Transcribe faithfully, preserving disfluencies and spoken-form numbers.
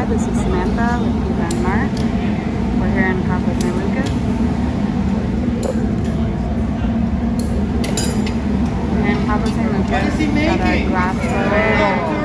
Hi, this is Samantha with Eva and Mark. We're here in Cabo San Lucas. We're in Cabo San Lucas at a glass blower